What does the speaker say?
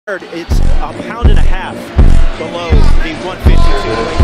It's a pound and a half below the 152 weight